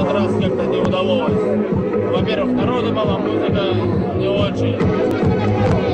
этот раз как-то не удалось. Во-первых, народу мало, музыка не очень.